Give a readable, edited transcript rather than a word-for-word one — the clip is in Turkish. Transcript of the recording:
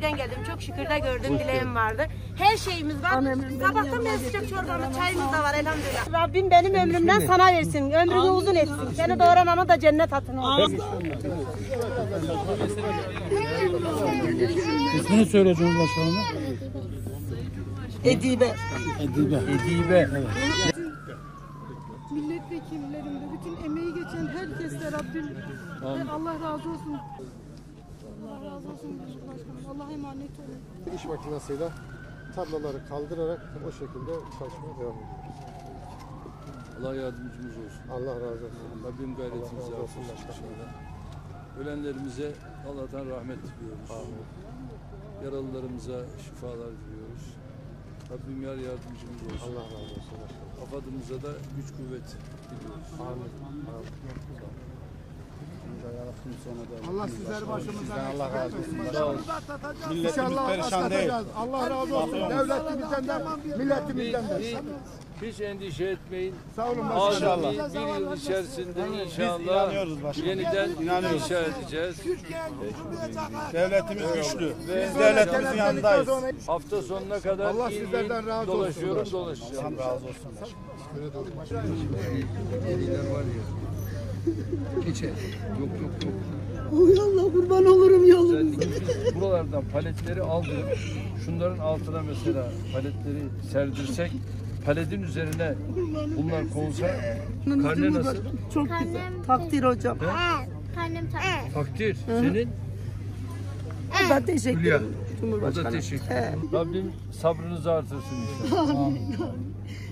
Köyü'nden geldim. Çok şükür de gördüm, dileğim vardı. Her şeyimiz var. Sabahtan beri sıcak çorbamız, çayımız da var elhamdülillah. Rabbim benim ömrümden sana versin. Ömrünü uzun etsin. Seni doğuran ana da cennet hatını olsun. İsmini söyle Cumhurbaşkanı'na. Edibe. Edibe. Evet. Milletvekillerinde bütün emeği geçen herkese Rabbim Allah razı olsun. Allah razı olsun başkanım. Allah'a emanet olun. İş makinesiyle tarlaları kaldırarak o şekilde çalışmaya devam ediyoruz. Allah yardımcımız olsun. Allah razı olsun. Rabbim gayretimizi artırsın inşallah. Ölenlerimize Allah'tan rahmet diliyoruz. Amin. Yaralılarımıza şifalar diliyoruz. Rabbim yardımcımız olsun. Allah razı olsun. Afadımıza da güç kuvvet diliyoruz. Amin. Allah sizleri başımızdan Allah razı olsun. Milletimiz perişan değil. Allah razı olsun. Devletimizden de milletimizden de. Hiç endişe etmeyin. Sağ olun başkanım. Bir yıl içerisinde inşallah yeniden inşa edeceğiz. Devletimiz güçlü. Biz devletimizin yanındayız. Hafta sonuna kadar Allah sizlerden razı olsun. Dolaşacağım. Razı olsun. Veliler var ya. Geçer. Yok. Oy Allah kurban olurum yolum. Özellikle buralardan paletleri aldırıp şunların altına mesela paletleri serdirsek, paletin üzerine bunlar konsa karne nasıl? Çok güzel. Takdir hocam. Karnım Takdir. Senin? Ben teşekkür ederim. O da Cumhurbaşkanım. teşekkür ederim. Rabbim sabrınızı artırsın inşallah.